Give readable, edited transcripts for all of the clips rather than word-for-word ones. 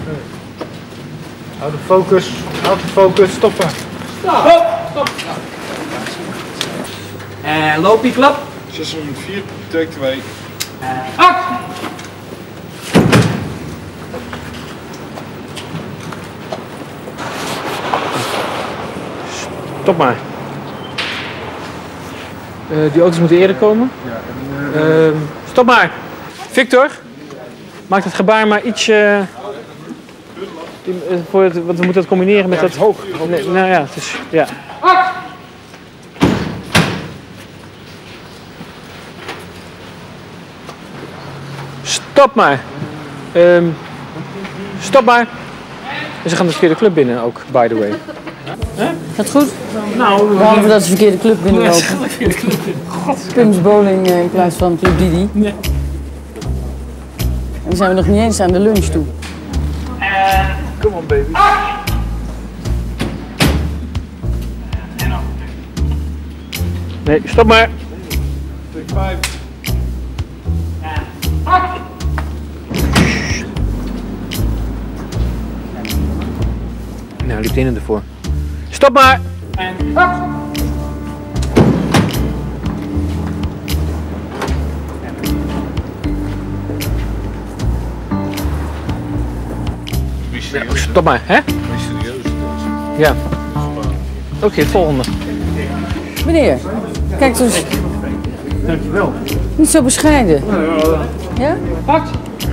Houd de focus, stoppen. Stop. En loopie klap. 604, take 2. Actie! Stop maar. Die auto's moeten eerder komen. Ja, Stop maar. Victor, maak het gebaar maar ietsje... want we moeten het combineren met dat... hoog. Nee, nou ja, het is... Ja. Stop maar. Stop maar. En ze gaan de verkeerde club binnen ook, by the way. Gaat goed? Nou, Behalve dat ze de verkeerde club binnenlopen. Pums Bowling in plaats van Club Didi. Nee. En dan zijn we nog niet eens aan de lunch toe. Come on baby. Nee, stop maar. Take 5. Nou, liep de ene ervoor. Stop maar! En stop maar, hè? Serieus. Ja. Oké, volgende. Meneer, kijk dus. Dankjewel. Niet zo bescheiden. Ja? Pakt.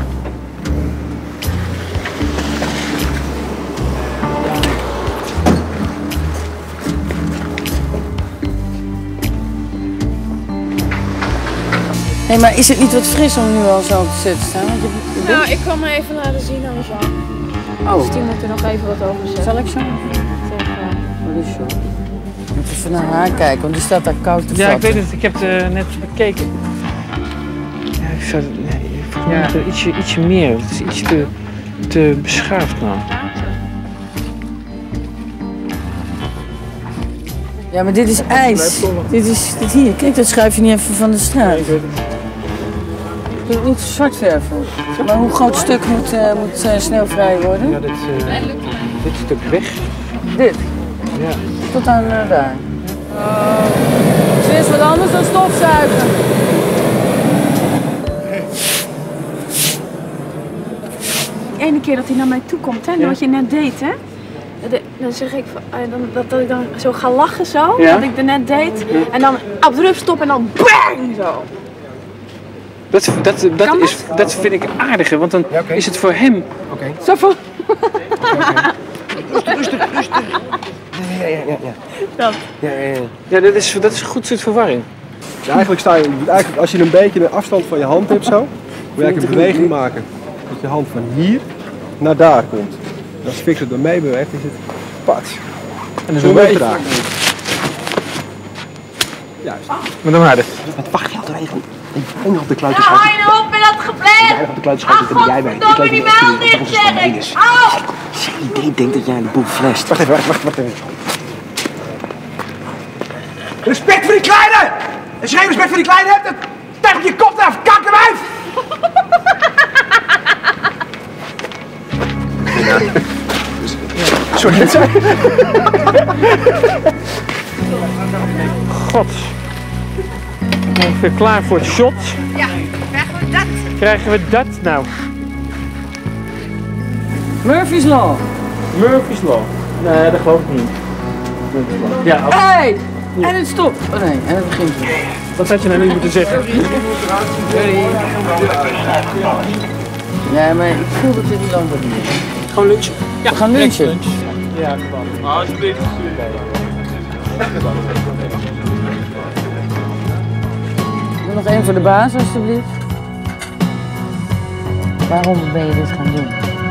Nee, maar is het niet wat fris om nu al zo te zetten staan? Want Nou, ik kwam me even laten zien aan Jean. Dus die moet er nog even wat over zeggen. Zal ik zo? Wat is zo? Moet even naar haar kijken, want die staat daar koud te Ja, ik vatten. weet het. Ik heb het net bekeken. Ja, ik zou... Nee, volgens mij moet er ietsje meer. Het is iets te beschaafd nou. Ja, maar dit is ijs. Dit hier. Kijk, dat schuif je niet even van de straat. Ik weet het. Je kunt het niet zwart verven. Maar hoe groot stuk moet sneeuwvrij worden? Ja, dit stuk weg. Dit? Ja. Tot aan daar. Het is wat anders dan stofzuigen. De ene keer dat hij naar mij toe komt, hè, wat je net deed, hè. Dan zeg ik dat ik dan zo ga lachen zo, Ja. wat ik er net deed. En dan abrupt stop en dan BANG zo. Dat vind ik aardiger, want dan is het voor hem... Zo van... Rustig. Dat. Ja, dat is een goed soort verwarring. Ja, eigenlijk als je een beetje een afstand van je hand hebt zo, moet je eigenlijk een beweging maken. Dat je hand van hier naar daar komt. En als Victor er mee beweegt, is het pat. En dan Zo zo weg raken. Juist. Maar dan maar dit. Wat wacht je al regelen? Ik nog op de kluiten Ja, hou je nou op met dat gepland! Jij op de kluiten schuiven, dan ben jij bij. Godverdomme, die mail dicht, zeg ik! Au! Iedereen denkt dat jij de boel flasht. Wacht even. Respect voor die kleine! Als je geen respect voor die kleine hebt, dan stijg op je kop af, kakkerwijf! Sorry, dat zei God. Ongeveer klaar voor het shot. Ja, krijgen we dat? Krijgen we dat nou? Murphy's Law. Murphy's Law. Nee, dat geloof ik niet. Ja, Hey! En het stopt. Oh nee, en het begint weer. dat had je nou niet moeten zeggen. Ja, maar ik voel dat dit niet lang wordt. Gewoon lunchen. Ja, We gaan lunchen. Ja, gewoon. Alsjeblieft. Doe nog één voor de baas, alstublieft. Waarom ben je dit gaan doen?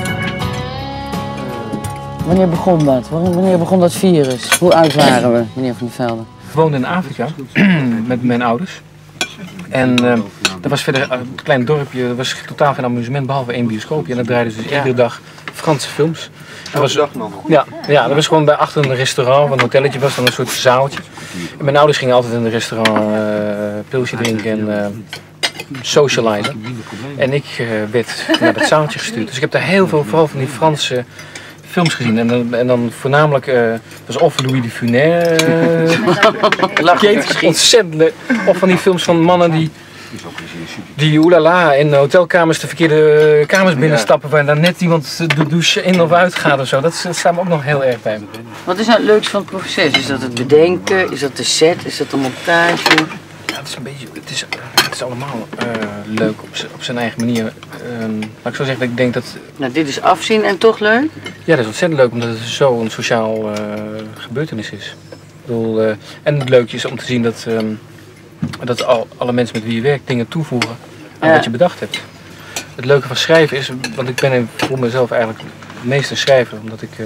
Wanneer begon dat? Wanneer begon dat virus? Hoe oud waren we, meneer Van der Velde? Ik woonde in Afrika met mijn ouders. En dat was verder een klein dorpje, er was totaal geen amusement behalve één bioscoopje. En daar draaiden ze dus iedere dag Franse films. Dat was, ja, dat was gewoon bij achter een restaurant, een hotelletje was dan een soort zaaltje. En mijn ouders gingen altijd in het restaurant pilsje drinken socializen. En ik werd naar dat zaaltje gestuurd. Dus ik heb daar heel veel, vooral van die Franse films gezien. En dan voornamelijk, was of Louis de Funès, ontzettend leuk. Of van die films van mannen die oelala in hotelkamers de verkeerde kamers binnenstappen waar dan net iemand de douche in of uit gaat of zo. Dat staat me ook nog heel erg bij me. Wat is nou het leukste van het proces? Is dat het bedenken? Is dat de set? Is dat de montage? Ja, het is een beetje, het is allemaal leuk op zijn eigen manier. Maar ik zou zeggen dat ik denk dat... Nou, dit is afzien en toch leuk? Ja, dat is ontzettend leuk omdat het zo'n sociaal gebeurtenis is. Ik bedoel, en het leuke is om te zien dat alle mensen met wie je werkt dingen toevoegen aan wat je bedacht hebt. Het leuke van schrijven is, want ik ben voor mezelf eigenlijk het meeste schrijver, omdat ik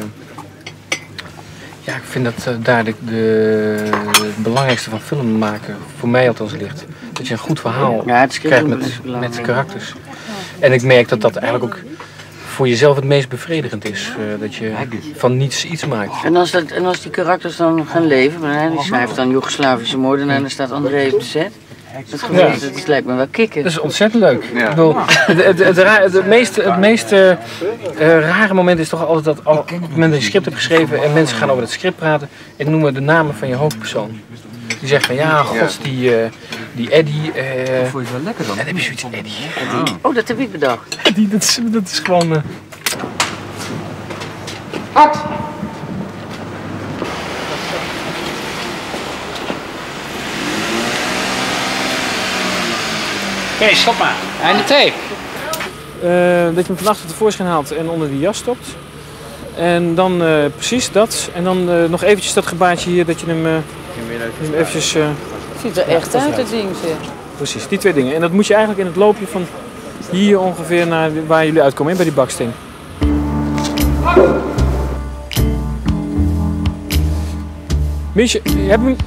ik vind dat daar het belangrijkste van film maken, voor mij althans, ligt. Dat je een goed verhaal krijgt met karakters. En ik merk dat dat eigenlijk ook voor jezelf het meest bevredigend is. Dat je van niets iets maakt. En als die karakters dan gaan leven, die schrijft dan Joegoslavische moordenaar en dan staat André op de set. Dat lijkt me wel kicken. Dat is ontzettend leuk. Ja. Ik bedoel, het meest rare moment is toch altijd dat op het moment dat je script hebt geschreven en mensen gaan over het script praten en noemen de namen van je hoofdpersoon. Die zegt van ja, gods, die Eddie. Vond je het wel lekker dan? En dan heb je zoiets, Eddie. Oh, dat heb ik bedacht. Dat is gewoon... Act! Oké, stop maar. Einde tape. Dat je hem vannacht tevoorschijn haalt en onder die jas stopt. En dan precies dat. En dan nog eventjes dat gebaartje hier, dat je hem eventjes... Het ziet er echt uit, het ding, zeg. Precies, die twee dingen. En dat moet je eigenlijk in het loopje van hier ongeveer naar waar jullie uitkomen, bij die baksteen. Miesje, je hebt hem...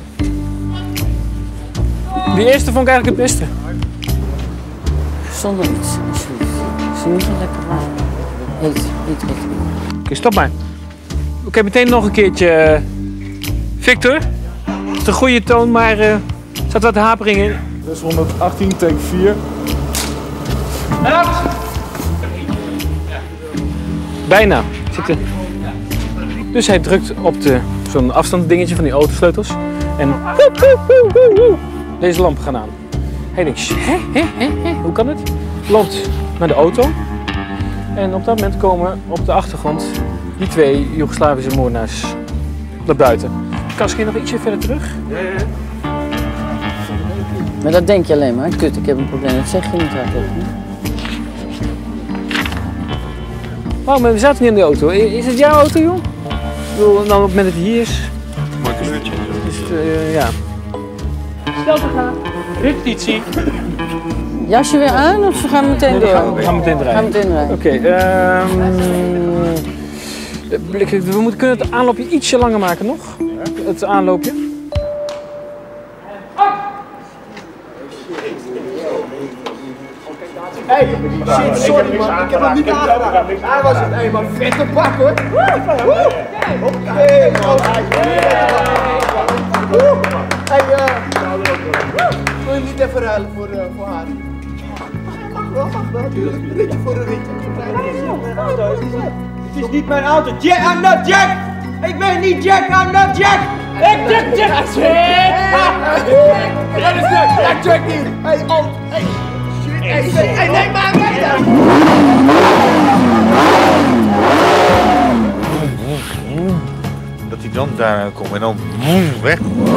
Die eerste vond ik eigenlijk het beste. Zonder iets, alsjeblieft. Ze niet zo lekker warm. Heet. Oké, stop maar. Oké, meteen nog een keertje. Victor. Het is een goede toon, maar er zat wat hapering in. Dus 118, take 4. Bijna. Dus hij drukt op zo'n afstandsdingetje van die autosleutels. En deze lampen gaan aan. Hij denkt, hoe kan het? Loopt naar de auto. En op dat moment komen op de achtergrond die twee Joegoslavische moordenaars naar buiten. Kan ze nog ietsje verder terug? Maar dat denk je alleen maar. Kut, ik heb een probleem. Dat zeg je niet hardop. Oh, maar we zaten niet in de auto. Is het jouw auto, joh? Ik bedoel, dan op het moment dat hij hier is... Mooi kleurtje. Is het, ja. Stel te gaan. Repetitie. Jasje weer aan of gaan we meteen door? We gaan meteen draaien. Oké. We kunnen het aanloopje ietsje langer maken nog. Het aanloopje. Hey, shit, sorry man, ik heb hem niet aangeraakt. Hij was het eenmaal vette pak hoor. Oké, wil je niet even ruilen voor haar? Mag wel, natuurlijk. Een ritje voor een ritje. Het is niet mijn auto. Jack, I'm not Jack! Ik ben niet Jack, I'm not Jack! Ik Jack! Dat is Jack! Ja, Jack hier! Hey, oh, hey! Hey, neem maar mee dan! Dat hij dan daar komt en dan weg.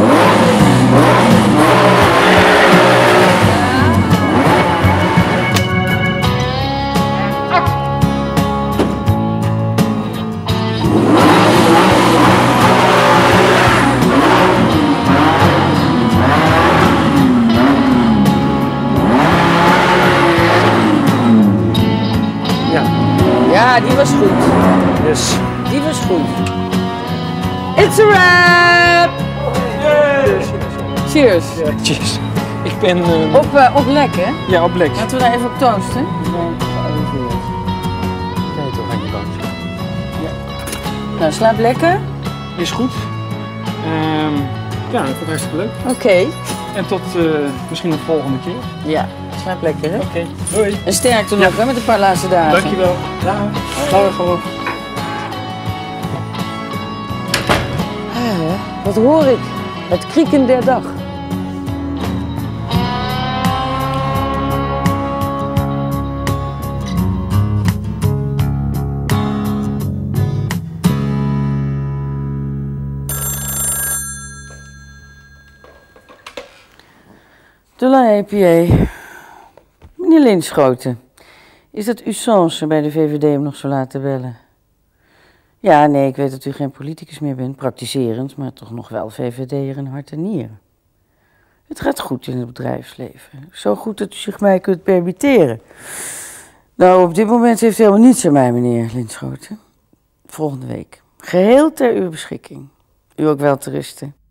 Ja, die was goed. Yes. Die was goed. It's a wrap! Cheers. Ja, cheers. Ik ben... Op lek, hè? Ja, op lek. Laten we daar even op toosten. Nee, toch aan je bandje. Nou, slaap lekker. Is goed. Ja, ik vond het hartstikke leuk. Oké. En tot misschien een volgende keer. Ja. Slaap lekker, hè? Oké, doei. En sterkte nog, hè, met een paar laatste dagen. Dankjewel. Ja, gaan we gewoon. Wat hoor ik? Het krieken der dag. De la EPA. Meneer Linschoten, is dat usance bij de VVD om nog zo laat te bellen? Ja, nee, ik weet dat u geen politicus meer bent, praktiserend, maar toch nog wel VVD'er in hart en nieren. Het gaat goed in het bedrijfsleven. Zo goed dat u zich mij kunt permitteren. Nou, op dit moment heeft u helemaal niets aan mij, meneer Linschoten. Volgende week. Geheel ter uw beschikking. U ook wel te rusten.